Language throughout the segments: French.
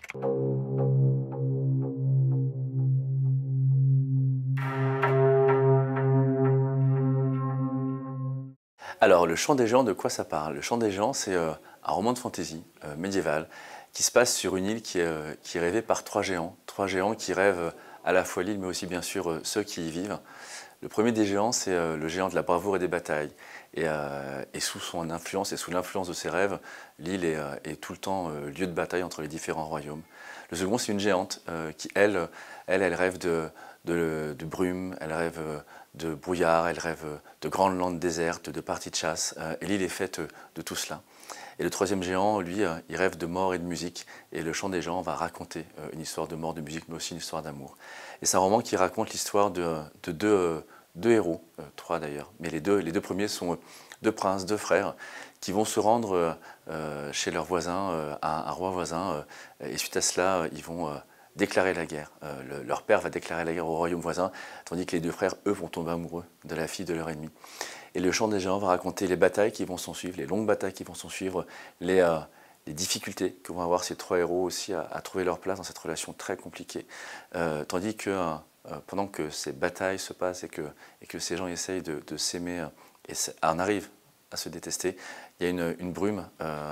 Alors, Le Chant des Géants, de quoi ça parle? Le Chant des Géants, c'est un roman de fantasy médiéval qui se passe sur une île qui est rêvée par trois géants qui rêvent à la fois l'île, mais aussi bien sûr ceux qui y vivent. Le premier des géants, c'est le géant de la bravoure et des batailles. Et sous son influence et sous l'influence de ses rêves, l'île est tout le temps lieu de bataille entre les différents royaumes. Le second, c'est une géante qui, elle rêve de brume, elle rêve de brouillard, elle rêve de grandes landes désertes, de parties de chasse. Et l'île est faite de tout cela. Et le troisième géant, lui, il rêve de mort et de musique. Et Le Chant des Géants va raconter une histoire de mort, de musique, mais aussi une histoire d'amour. Et c'est un roman qui raconte l'histoire de deux héros, trois d'ailleurs. Mais les deux premiers sont deux princes, deux frères, qui vont se rendre chez leur voisin, un roi voisin. Et suite à cela, ils vont déclarer la guerre. Leur père va déclarer la guerre au royaume voisin, tandis que les deux frères, eux, vont tomber amoureux de la fille de leur ennemi. Et Le Chant des Géants va raconter les batailles qui vont s'en suivre, les longues batailles qui vont s'en suivre, les difficultés que vont avoir ces trois héros aussi à trouver leur place dans cette relation très compliquée. Tandis que pendant que ces batailles se passent et que ces gens essayent de s'aimer et en arrivent à se détester, il y a une brume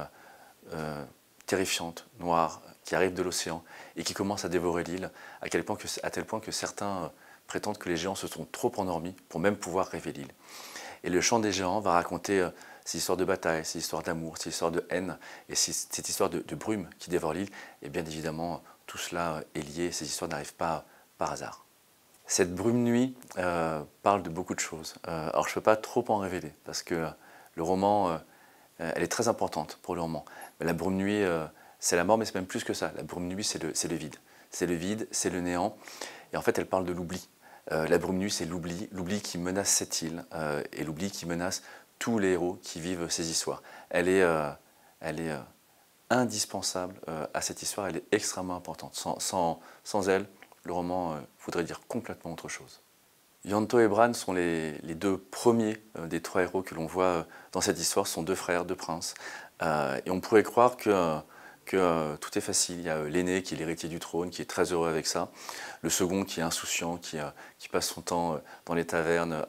terrifiante, noire, qui arrive de l'océan et qui commence à dévorer l'île, à tel point que certains prétendent que les géants se sont trop endormis pour même pouvoir rêver l'île. Et Le Chant des Géants va raconter ces histoires de bataille, ces histoires d'amour, ces histoires de haine et cette histoire de brume qui dévore l'île. Et bien évidemment, tout cela est lié, ces histoires n'arrivent pas par hasard. Cette brume nuit parle de beaucoup de choses. Alors je ne peux pas trop en révéler parce que le roman, elle est très importante pour le roman. Mais la brume nuit, c'est la mort, mais c'est même plus que ça. La brume nuit, c'est le vide. C'est le vide, c'est le néant. Et en fait, elle parle de l'oubli. La brume nuit, c'est l'oubli qui menace cette île et l'oubli qui menace tous les héros qui vivent ces histoires. Elle est indispensable à cette histoire, elle est extrêmement importante. Sans elle, le roman voudrait dire complètement autre chose. Ianto et Bran sont les deux premiers des trois héros que l'on voit dans cette histoire. Ce sont deux frères, deux princes. Et on pourrait croire que tout est facile. Il y a l'aîné qui est l'héritier du trône, qui est très heureux avec ça. Le second qui est insouciant, qui passe son temps dans les tavernes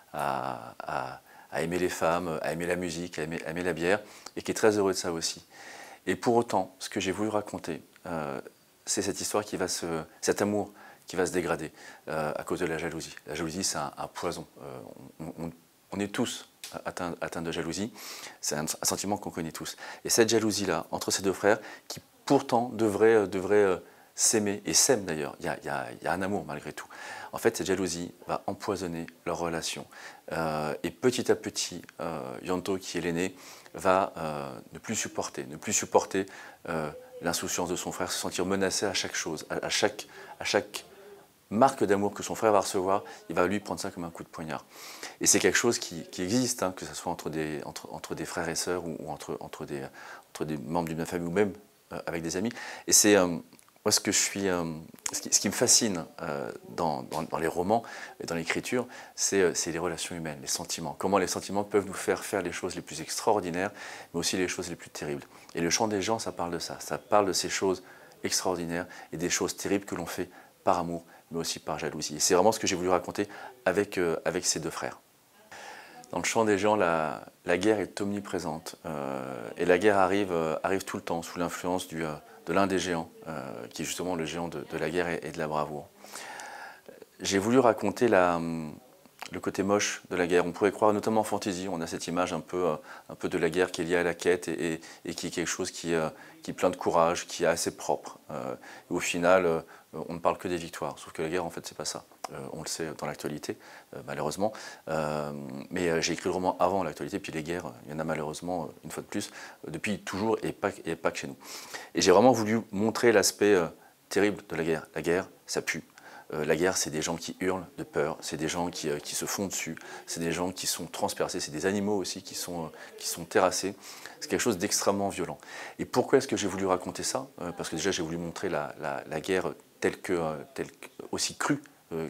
à aimer les femmes, à aimer la musique, à aimer la bière, et qui est très heureux de ça aussi. Et pour autant, ce que j'ai voulu raconter, c'est cette histoire cet amour qui va se dégrader à cause de la jalousie. La jalousie, c'est un poison. On est tous atteints de jalousie. C'est un sentiment qu'on connaît tous. Et cette jalousie-là, entre ces deux frères, qui pourtant devraient s'aimer, et s'aiment d'ailleurs, il y a un amour malgré tout. En fait, cette jalousie va empoisonner leur relation. Et petit à petit, Ianto, qui est l'aîné, va ne plus supporter l'insouciance de son frère, se sentir menacé à chaque chose, à chaque marque d'amour que son frère va recevoir, il va lui prendre ça comme un coup de poignard. Et c'est quelque chose qui existe, hein, que ce soit entre des frères et sœurs ou entre des membres d'une même famille ou même avec des amis. Et c'est moi ce qui me fascine dans les romans et dans l'écriture, c'est les relations humaines, les sentiments. Comment les sentiments peuvent nous faire les choses les plus extraordinaires, mais aussi les choses les plus terribles. Et Le Chant des Géants, ça parle de ça. Ça parle de ces choses extraordinaires et des choses terribles que l'on fait par amour, mais aussi par jalousie. Et c'est vraiment ce que j'ai voulu raconter avec ces deux frères. Dans Le Chant des Géants, la guerre est omniprésente. Et la guerre arrive tout le temps, sous l'influence de l'un des géants, qui est justement le géant de la guerre et de la bravoure. J'ai voulu raconter le côté moche de la guerre. On pourrait croire, notamment en fantasy, on a cette image un peu de la guerre qui est liée à la quête et qui est quelque chose qui est plein de courage, qui est assez propre. Et au final, on ne parle que des victoires. Sauf que la guerre, en fait, c'est pas ça. On le sait dans l'actualité, malheureusement. Mais j'ai écrit le roman avant l'actualité, puis les guerres, il y en a malheureusement, une fois de plus, depuis toujours et pas que chez nous. Et j'ai vraiment voulu montrer l'aspect terrible de la guerre. La guerre, ça pue. La guerre, c'est des gens qui hurlent de peur, c'est des gens qui se font dessus, c'est des gens qui sont transpercés, c'est des animaux aussi qui sont terrassés. C'est quelque chose d'extrêmement violent. Et pourquoi est-ce que j'ai voulu raconter ça? Parce que déjà, j'ai voulu montrer la guerre aussi crue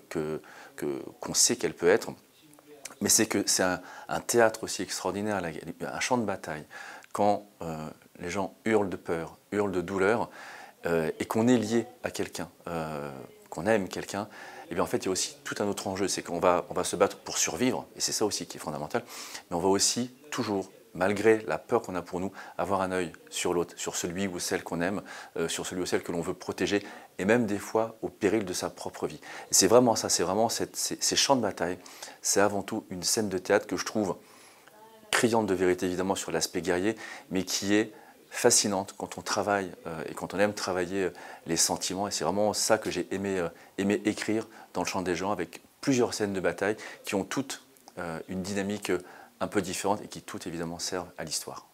qu'on sait qu'elle peut être. Mais c'est que c'est un théâtre aussi extraordinaire, un champ de bataille. Quand les gens hurlent de peur, hurlent de douleur, et qu'on est lié à quelqu'un, qu'on aime quelqu'un, et bien en fait il y a aussi tout un autre enjeu, c'est on va se battre pour survivre, et c'est ça aussi qui est fondamental, mais on va aussi toujours, malgré la peur qu'on a pour nous, avoir un œil sur l'autre, sur celui ou celle qu'on aime, sur celui ou celle que l'on veut protéger, et même des fois au péril de sa propre vie. Et c'est vraiment ça, c'est vraiment ces champs de bataille, c'est avant tout une scène de théâtre que je trouve criante de vérité évidemment sur l'aspect guerrier, mais qui est fascinante quand on travaille et quand on aime travailler les sentiments. Et c'est vraiment ça que j'ai aimé écrire dans Le Chant des gens, avec plusieurs scènes de bataille qui ont toutes une dynamique un peu différente et qui toutes évidemment servent à l'histoire.